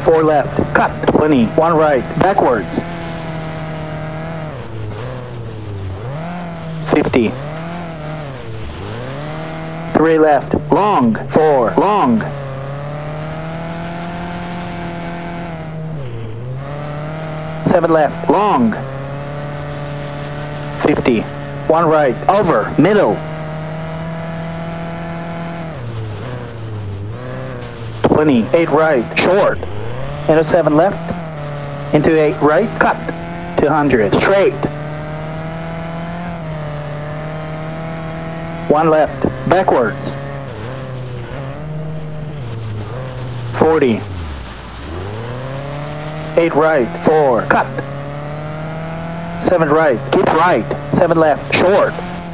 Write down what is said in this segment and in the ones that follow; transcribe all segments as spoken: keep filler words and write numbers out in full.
four left, cut, twenty, one right, backwards, fifty, three left, long, four, long, seven left, long, fifty, one right, over, middle, twenty, eight right, short, into seven left, into eight right, cut, two hundred, straight, one left, backwards, forty, eight right, four, cut, seven right, keep right, seven left, short,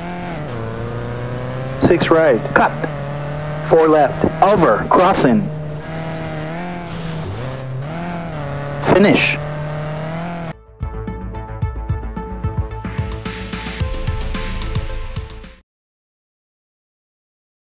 six right, cut, four left, over, crossing, finish.